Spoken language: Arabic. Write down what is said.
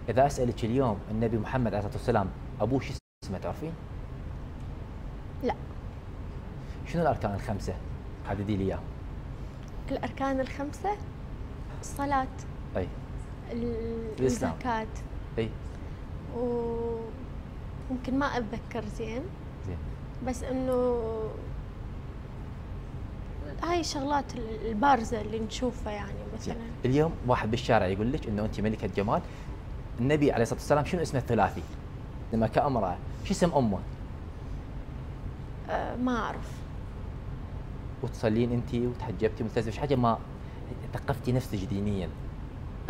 اذا اسالك اليوم النبي محمد عليه الصلاه والسلام ابوه شو اسمه تعرفين؟ لا. شنو الاركان الخمسه؟ حددي لي اياهم. الأركان الخمسة: الصلاة، اي. الاسلام. الزكاة، اي. وممكن ما أتذكر زين، زين. بس إنه هاي الشغلات البارزة اللي نشوفها يعني مثلا. اليوم واحد بالشارع يقول لك انه انت ملكة جمال، النبي عليه الصلاه والسلام شنو اسمه الثلاثي؟ لما كامراه شو اسم امه؟ ما أعرف. وتصلين انت وتحجبتي ملتزمه، حاجه ما ثقفتي نفسك دينيا؟